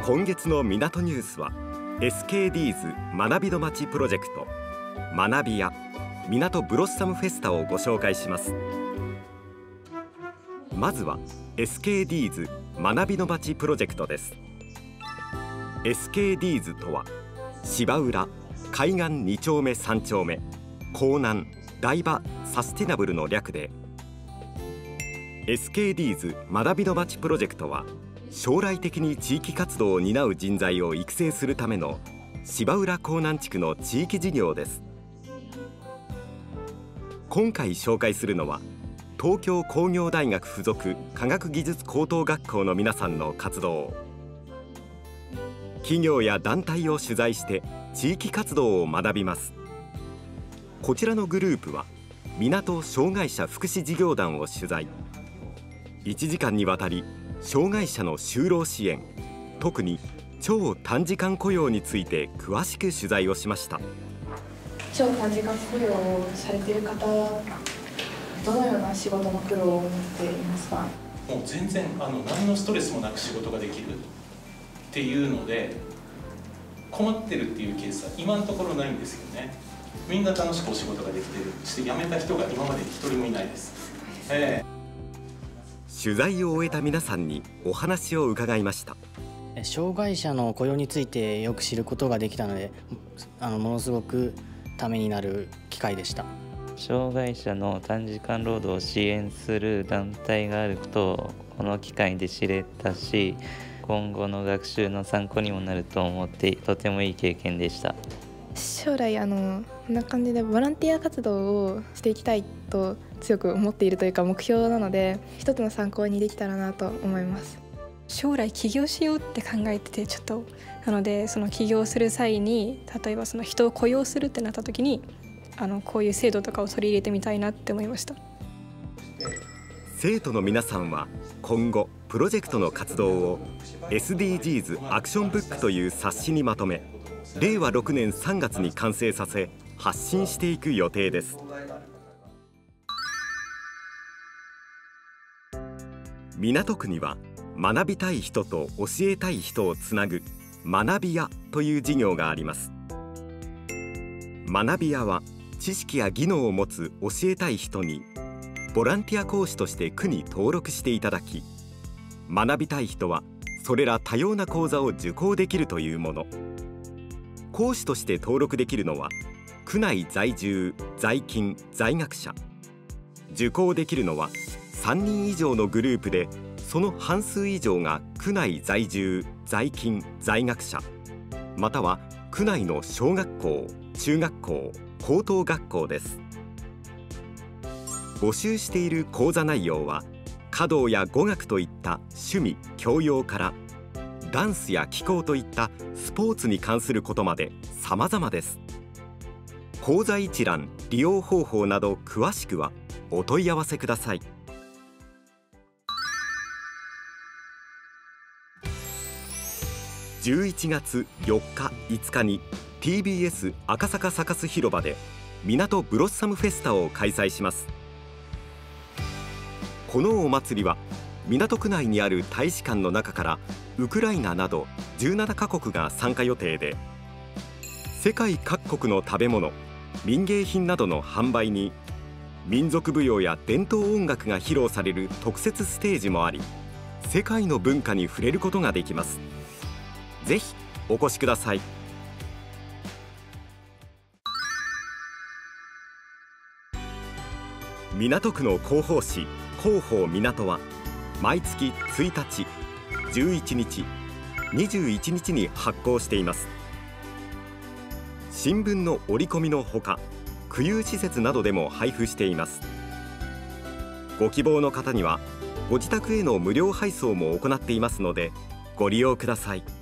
今月の港ニュースは SKDs 学びの街プロジェクト学びや港ブロッサムフェスタをご紹介します。まずは SKDs 学びの街プロジェクトです。 SKDs とは芝浦、海岸2丁目3丁目、港南、台場サステナブルの略で、 SKDs 学びの街プロジェクトは将来的に地域活動を担う人材を育成するための芝浦港南地区の地域事業です。今回紹介するのは東京工業大学附属科学技術高等学校の皆さんの活動。企業や団体を取材して地域活動を学びます。こちらのグループは港障害者福祉事業団を取材。1時間にわたり障害者の就労支援、特に超短時間雇用について詳しく取材をしました。 超短時間雇用をされている方、どのような仕事の苦労を持っていますか？ もう全然何のストレスもなく仕事ができるっていうので、困ってるっていうケースは今のところないんですよね。みんな楽しくお仕事ができてる。そして辞めた人が今まで一人もいないです。 取材を終えた皆さんにお話を伺いました。 障害者の雇用についてよく知ることができたので、ものすごくためになる機会でした。 障害者の短時間労働を支援する団体があることをこの機会で知れたし、今後の学習の参考にもなると思ってとてもいい経験でした。 将来こんな感じでボランティア活動をしていきたいと強く思っているというか目標なので、一つの参考にできたらなと思います。 将来起業しようって考えてて、なのでその起業する際に、例えばその人を雇用するってなった時にこういう制度とかを取り入れてみたいなって思いました。 生徒の皆さんは今後プロジェクトの活動を SDGs アクションブックという冊子にまとめ、令和6年3月に完成させ発信していく予定です。港区には学びたい人と教えたい人をつなぐ学び屋という事業があります。学び屋は知識や技能を持つ教えたい人にボランティア講師として区に登録していただき、学びたい人はそれら多様な講座を受講できるというもの。講師として登録できるのは区内在住・在勤・在学者。受講できるのは3人以上のグループで、その半数以上が区内在住・在勤・在学者、または区内の小学校、中学校、高等学校です。募集している講座内容は華道や語学といった趣味・教養から、ダンスや気候といったスポーツに関することまで様々です。講座一覧、利用方法など詳しくはお問い合わせください。11月4日、5日に TBS 赤坂サカス広場で港ブロッサムフェスタを開催します。このお祭りは港区内にある大使館の中からウクライナなど17カ国が参加予定で、世界各国の食べ物、民芸品などの販売に民族舞踊や伝統音楽が披露される特設ステージもあり、世界の文化に触れることができます。ぜひお越しください。港区の広報誌広報みなとは毎月1日、11日、21日に発行しています。新聞の折り込みのほか、区有施設などでも配布しています。ご希望の方にはご自宅への無料配送も行っていますので、ご利用ください。